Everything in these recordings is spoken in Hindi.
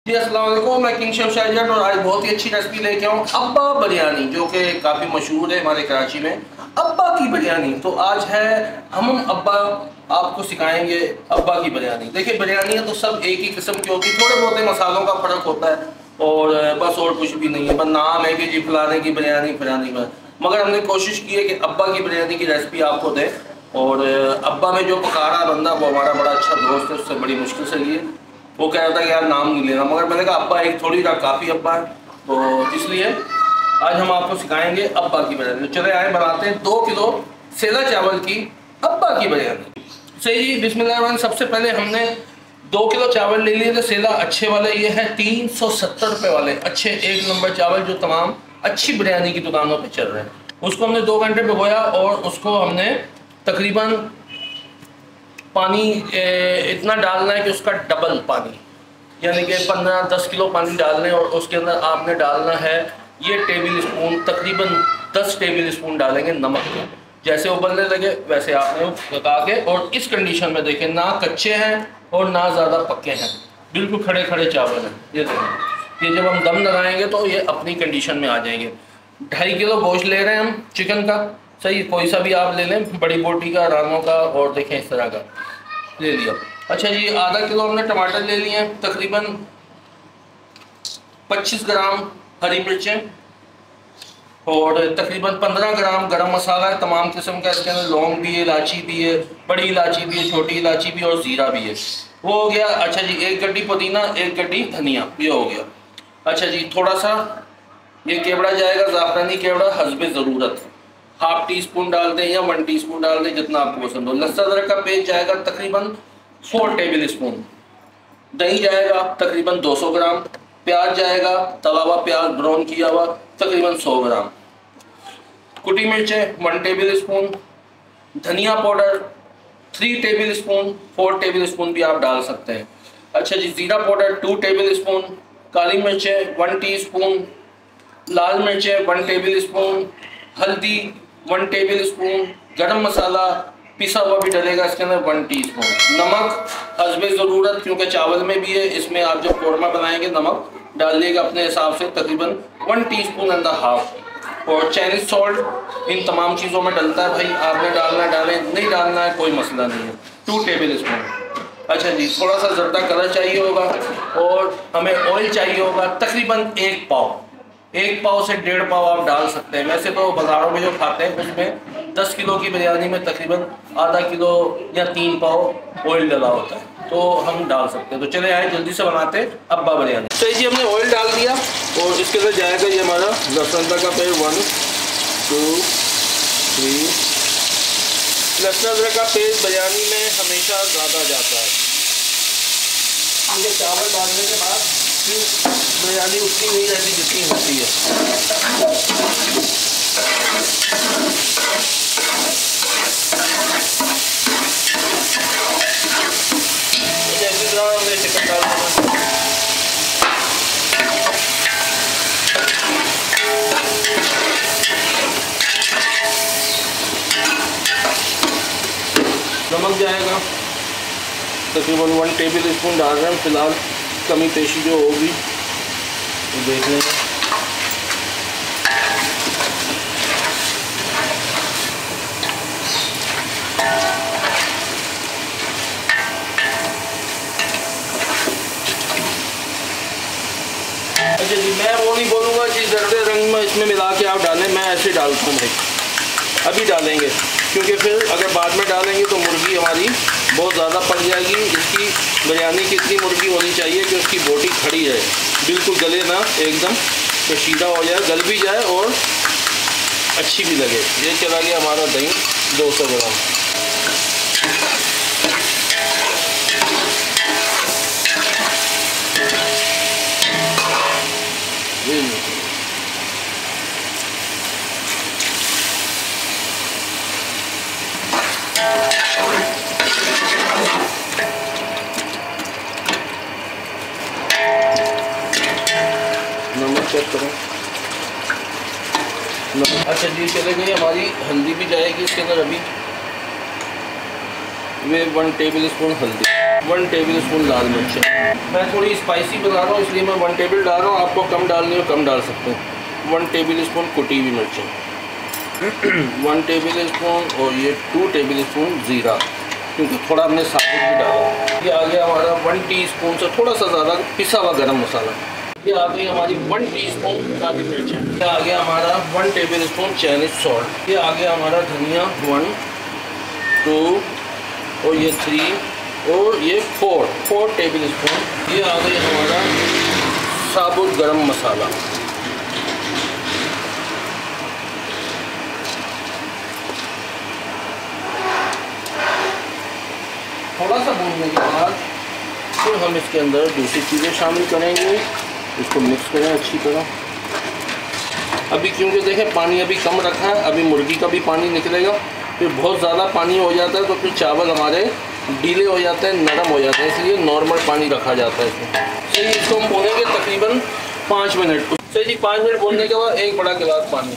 जी अस्सलाम वालेकुम, मैं किंग शेफ शाहजहां और आज बहुत ही अच्छी रेसिपी लेके आऊँ अब्बा बिरयानी, जो कि काफ़ी मशहूर है हमारे कराची में। अब्बा की बिरयानी तो आज है, हम अब्बा आपको सिखाएंगे अब्बा की बिरयानी। देखिए बिरयानी तो सब एक ही किस्म की होती है, थोड़े बहुत मसालों का फ़र्क होता है और बस और कुछ भी नहीं है। बस नाम है कि जी फलाने की बिरयानी फलानी में, मगर हमने कोशिश की है कि अब्बा की बिरयानी की रेसिपी आपको दें। और अब्बा में जो पका रहा बंदा वो हमारा बड़ा अच्छा दोस्त है, उससे बड़ी मुश्किल से लिए वो कह रहा था कि यार नाम नहीं लेना, मगर मैंने कहा अब्बा एक थोड़ी का काफ़ी अब्बा है, तो इसलिए आज हम आपको सिखाएंगे अब्बा की बिरयानी। तो चले आए बनाते हैं 2 किलो सेला चावल की अब्बा की बिरयानी। सही जी, बिस्मिल्लाह। सबसे पहले हमने 2 किलो चावल ले लिए थे सेला अच्छे वाले, ये है 370 रुपये वाले अच्छे 1 नंबर चावल जो तमाम अच्छी बिरयानी की दुकानों पर चल रहे हैं। उसको हमने 2 घंटे भिगोया और उसको हमने तकरीबन पानी इतना डालना है कि उसका डबल पानी, यानी कि 15-10 किलो पानी डालना है। और उसके अंदर आपने डालना है ये टेबल स्पून, तकरीबन 10 टेबल स्पून डालेंगे नमक को। जैसे उबलने लगे वैसे आपने पका के, और इस कंडीशन में देखें ना कच्चे हैं और ना ज़्यादा पक्के हैं, बिल्कुल खड़े खड़े चावल हैं। ये देखें, ये जब हम दम लगाएंगे तो ये अपनी कंडीशन में आ जाएंगे। 2.5 किलो गोश्त ले रहे हैं हम चिकन का, सही कोई सा भी आप ले लें, बड़ी बोटी का, रानों का, और देखें इस तरह का ले लिया। अच्छा जी, आधा किलो हमने टमाटर ले लिए हैं, तकरीबन 25 ग्राम हरी मिर्चें और तकरीबन 15 ग्राम गरम मसाला है तमाम किस्म का। इसके अंदर लौंग भी है, इलायची भी है, बड़ी इलायची भी है, छोटी इलायची भी है और ज़ीरा भी है। वो हो गया। अच्छा जी, 1 गड्डी पुदीना, 1 गड्डी धनिया, ये हो गया। अच्छा जी, थोड़ा सा ये केवड़ा जाएगा, ज़ाफ़रानी केवड़ा, हस्बे ज़रूरत, 1/2 टीस्पून डाल दें या 1 टीस्पून डाल दें, जितना आपको पसंद हो। लहसुन अदरक का पेस्ट जाएगा तकरीबन 4 टेबल स्पून। दही जाएगा तकरीबन 200 ग्राम। प्याज जाएगा, तला हुआ प्याज ब्राउन किया हुआ, तकरीबन 100 ग्राम। कुटी मिर्चें 1 टेबल स्पून। धनिया powder 3 tablespoon, 4 tablespoon भी आप डाल सकते हैं। अच्छा जी, ज़ीरा पाउडर 2 टेबल स्पून। काली मिर्चें 1 टीस्पून। लाल मिर्चें 1 टेबल स्पून। हल्दी 1 टेबल स्पून। गरम मसाला पिसा हुआ भी डलेगा इसके अंदर 1 टीस्पून। नमक हस्बे ज़रूरत, क्योंकि चावल में भी है, इसमें आप जब कौरमा बनाएंगे नमक डालिएगा अपने हिसाब से, तकरीबन 1 टीस्पून एंड हाफ। और चाइनीज़ सॉल्ट इन तमाम चीज़ों में डलता है भाई, आपने डालना डालें, नहीं डालना है कोई मसला नहीं है, 2 टेबल स्पून। अच्छा जी, थोड़ा सा ज़र्दा कलर चाहिए होगा और हमें ऑयल चाहिए होगा तकरीबन 1 पाव। 1 पाव से 1.5 पाव आप डाल सकते हैं। वैसे तो बाज़ारों में जो खाते हैं उसमें 10 किलो की बिरयानी में तकरीबन आधा किलो या 3 पाव ऑयल डला होता है, तो हम डाल सकते हैं। तो चले आए जल्दी से बनाते हैं अब्बा बिरयानी। तो जी हमने ऑयल डाल दिया और इसके अंदर जाएगा ये हमारा लहसुन अदरक का पेस्ट 1 2 3। लहसुन अदरक का पेस्ट बिरयानी में हमेशा ज़्यादा जाता है, क्योंकि चावल डालने के बाद फिर बिरयानी उतनी नहीं रहती जितनी होती है। जैसे तरह हमने चिकन डाल देना, नमक जाएगा तकरीबन 1 टेबल स्पून डाल रहे हैं फिलहाल, कमी पेशी जो होगी वो देख लेंगे। अच्छा जी, मैं वो नहीं बोलूँगा कि जर्दे रंग में इसमें मिला के आप डालें, मैं ऐसे डालता हूँ भाई। अभी डालेंगे क्योंकि फिर अगर बाद में डालेंगे तो मुर्गी हमारी बहुत ज़्यादा पड़ जाएगी। इसकी बिरयानी की इतनी मुर्गी होनी चाहिए कि उसकी बोटी खड़ी रहे, बिल्कुल गले ना, एकदम कशीदा हो जाए, गल भी जाए और अच्छी भी लगे। ये चला गया हमारा दही 200 ग्राम। नमक चेक करें। अच्छा जी, चले गई हमारी हल्दी भी जाएगी इसके अंदर। अभी ये 1 टेबल स्पून हल्दी। 1 टेबल स्पून लाल मिर्च। मैं थोड़ी स्पाइसी बना रहा हूँ इसलिए मैं 1 टेबल डाल रहा हूँ, आपको कम डालनी हो कम डाल सकते हैं। 1 टेबल स्पून कुटी हुई मिर्चें 1 टेबल स्पून, और ये 2 टेबल स्पून ज़ीरा, क्योंकि थोड़ा हमने साबुत भी डाला। ये आ गया हमारा 1 टीस्पून से थोड़ा सा ज़्यादा पिसा हुआ गरम मसाला। ये आ गई हमारी 1 टीस्पून काली मिर्च। ये आ गया हमारा 1 टेबल स्पून चाइनीज सॉल्ट। ये आ गया हमारा धनिया 1, 2 और ये 3 और ये 4 टेबल स्पून। ये आ गई हमारा साबुत गरम मसाला। थोड़ा सा भूनने के बाद फिर हम इसके अंदर दूसरी चीज़ें शामिल करेंगे, इसको मिक्स करें अच्छी तरह। अभी क्योंकि देखें पानी अभी कम रखा है, अभी मुर्गी का भी पानी निकलेगा, फिर बहुत ज़्यादा पानी हो जाता है तो फिर चावल हमारे गीले हो जाते हैं, नरम हो जाते हैं, इसलिए नॉर्मल पानी रखा जाता है इसमें। सही, इसको हम भूनेंगे तकरीबन 5 मिनट। सही जी, 5 मिनट भूनने के बाद 1 बड़ा गिलास पानी।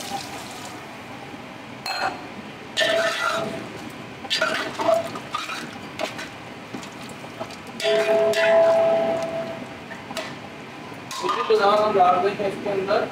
उसी तरह हम डाल देंगे इसके अंदर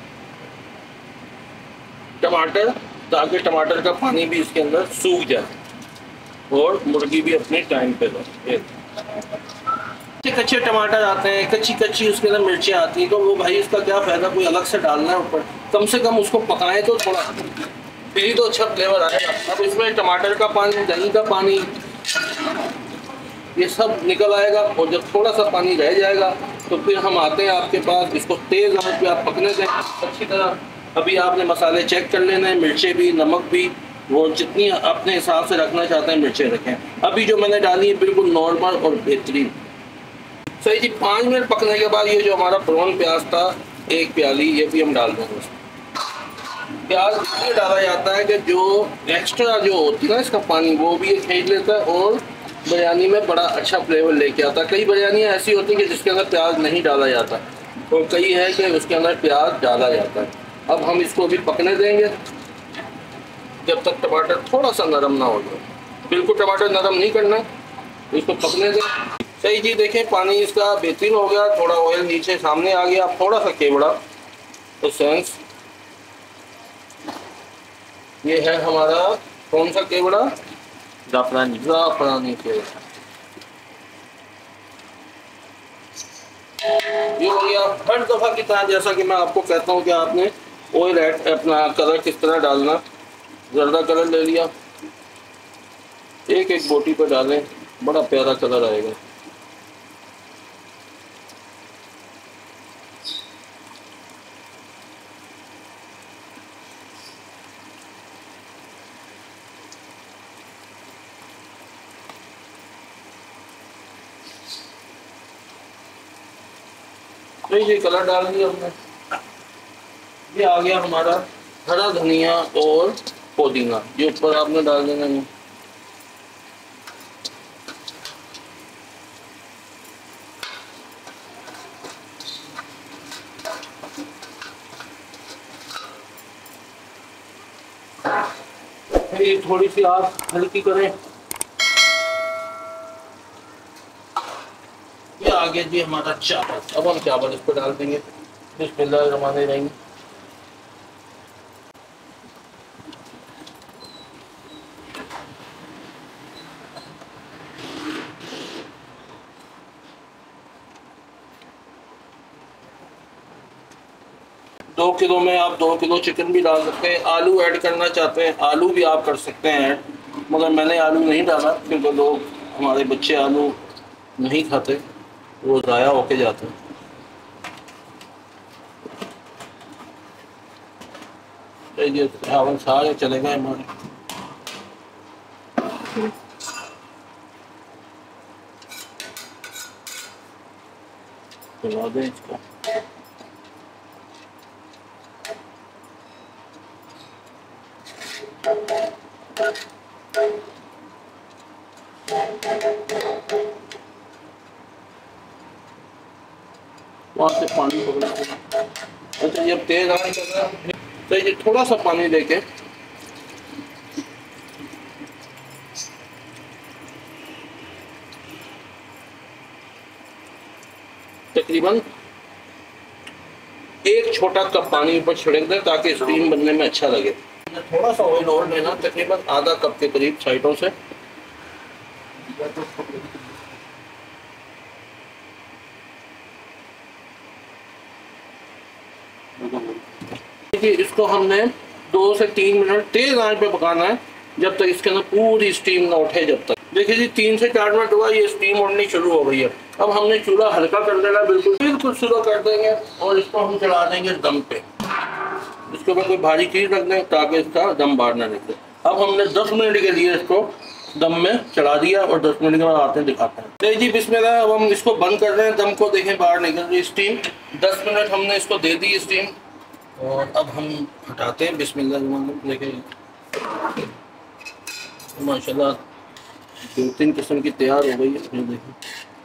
टमाटर, ताकि टमाटर का पानी भी इसके अंदर सूख जाए और मुर्गी भी अपने टाइम पे रहे। कच्चे टमाटर आते हैं, कच्ची उसके अंदर मिर्चें आती हैं, तो वो भाई इसका क्या फ़ायदा कोई अलग से डालना है ऊपर। कम से कम उसको पकाएं तो थोड़ा, फिर ही तो अच्छा फ्लेवर आएगा। अब इसमें टमाटर का पानी, दही का पानी, ये सब निकल आएगा, और जब थोड़ा सा पानी रह जाएगा तो फिर हम आते हैं आपके पास। इसको तेज़ आंच पे आप पकने दें अच्छी तरह। अभी आपने मसाले चेक कर लेने हैं, मिर्चें भी, नमक भी, वो जितनी अपने हिसाब से रखना चाहते हैं मिर्चें रखें। अभी जो मैंने डाली है बिल्कुल नॉर्मल और बेहतरीन। सही जी, 5 मिनट पकने के बाद ये जो हमारा ब्राउन प्याज था 1 प्याली, ये भी हम डाल देंगे। प्याज इसलिए डाला जाता है कि जो एक्स्ट्रा जो होती है ना इसका पानी, वो भी ये खींच लेता है और बिरयानी में बड़ा अच्छा फ्लेवर लेके आता है। कई बिरयानियाँ ऐसी होती हैं कि जिसके अंदर प्याज नहीं डाला जाता, और कई है कि उसके अंदर प्याज डाला जाता है। अब हम इसको भी पकने देंगे जब तक टमाटर थोड़ा सा नरम ना हो जाए। बिल्कुल टमाटर नरम नहीं करना, इसको पकने दें। सही जी, देखें पानी इसका बेहतरीन हो गया, थोड़ा ऑयल नीचे सामने आ गया। थोड़ा सा केवड़ा एसेंस, ये है हमारा कौन सा केवड़ा, जाफरानी केवड़ा। ये हो गया। हर दफ़ा की तरह जैसा कि मैं आपको कहता हूँ कि आपने ऑयल ऐड, अपना कलर किस तरह डालना, जर्दा कलर ले लिया, एक बोटी पर डालें, बड़ा प्यारा कलर आएगा। तो ये कलर डाल दिया हमने। ये आ गया हमारा हरा धनिया और पुदीना, ये ऊपर आपने डाल देना है। ये थोड़ी सी आप हल्की करें। ये आ गया जी हमारा चावल। अब हम चावल इस पर डाल देंगे। बिस्मिल्लाहिर्रहमानिर्रहीम। दो किलो में आप 2 किलो चिकन भी डाल सकते हैं। आलू ऐड करना चाहते हैं, आलू भी आप कर सकते हैं ऐड, मगर मैंने आलू नहीं डाला क्योंकि लोग, हमारे बच्चे आलू नहीं खाते, वो ज़ाया होके जाते हैं। ये चावल सारे चले गए हमारे। चला दें इसको। वहाँ से पानी पकड़ा। अच्छा, जब तेज आने लगा तो ये थोड़ा सा पानी लेके तकरीबन एक छोटा कप पानी ऊपर छिड़क दें ताकि स्टीम बनने में अच्छा लगे। थोड़ा सा ऑयल और लेना, तकरीबन आधा कप के करीब साइडों से। इसको हमने 2 से 3 मिनट तेज आंच पे पकाना है, जब तक इसके अंदर पूरी स्टीम ना उठे। जब तक देखिए जी 3 से 4 मिनट हुआ, ये स्टीम उड़नी शुरू हो गई है। अब हमने चूल्हा हल्का कर देना, बिल्कुल स्लो कर देंगे और इसको हम चला देंगे दम पे। इसके ऊपर कोई भारी चीज़ रख दें ताकि इसका दम बाहर ना निकले। अब हमने 10 मिनट के लिए इसको दम में चढ़ा दिया और 10 मिनट के बाद आते हैं दिखाते हैं। तो जी बिस्मिल्लाह, अब हम इसको बंद कर रहे हैं। दम को देखें बाहर निकल रही स्टीम। 10 मिनट हमने इसको दे दी स्टीम और अब हम हटाते हैं। बिस्मिल्लाह, देखें माशाल्लाह 2-3 किस्म की तैयार हो गई है। ये देखें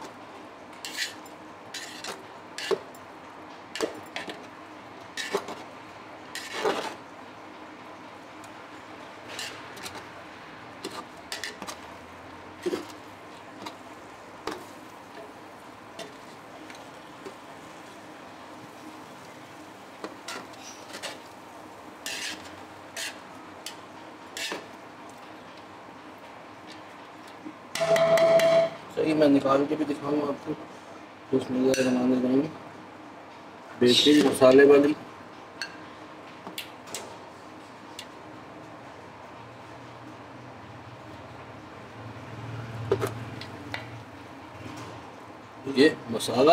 सही, मैं निकाल के भी दिखाऊंगा आपको। बिस्मिल्लाह, बेहतरीन मसाले वाली। ये मसाला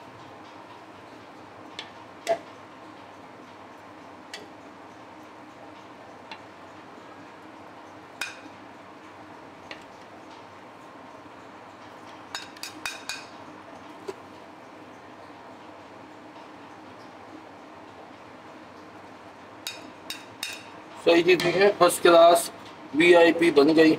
सही चीज़ है, फर्स्ट क्लास VIP बन गई।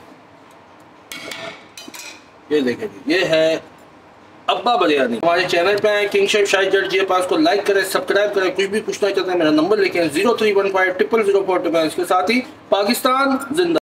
ये देखें जी, ये है अब्बा बिरयानी। हमारे चैनल पे हैं किंग शेफ शाहिद जट जी के पास, को लाइक करें, सब्सक्राइब करें। कुछ भी पूछना चाहते हैं मेरा नंबर लेके 0315 004 के साथ ही पाकिस्तान जिंदा।